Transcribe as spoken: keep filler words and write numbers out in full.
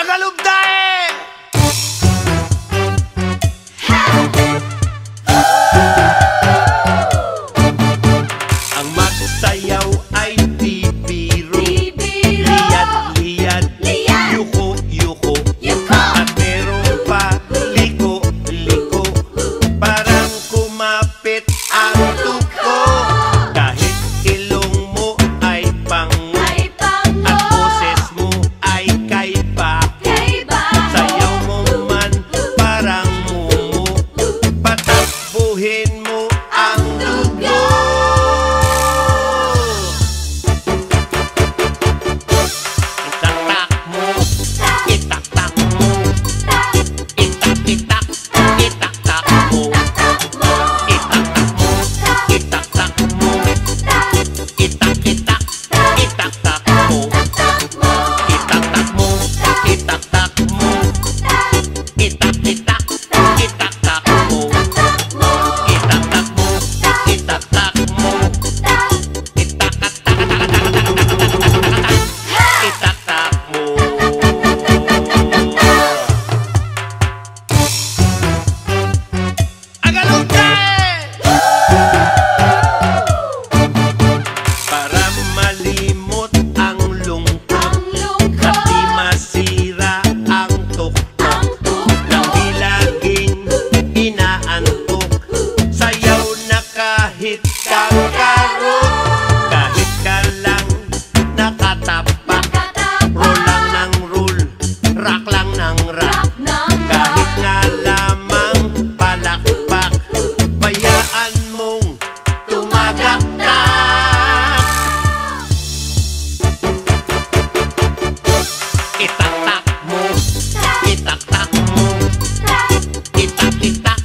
Tagalog-dae! Ang magsayaw ay bibiro, liyad-liyad, yuko-yuko, at meron pa liko-liko, parang kumapit ang tuko. Kahit ilong mo ay pango, at boses mo ay kaiba, sayaw mo man parang mumu, patakbuhin mo ang dugo. Itaktak mo, itaktak mo, itak-itak, itaktak mo, itaktak mo, itaktak mo, itak-itak, itaktak mo, itaktak mo, itaktak mo, itak-itak, itaktak mo, itaktak mo, itaktak mo, itak-itak mo. Tagalog-dae! Para malimot ang lungkot, at di masira ang tuktok ng di laging inaantok. Sayaw na kahit kakarot, kahit ka lang nakatapak, roll lang ng roll, rock lang ng rock. Kahit nga lamang palakpak, bayaan mong tumagaktak. Itaktak mo, itaktak mo, itak-itak,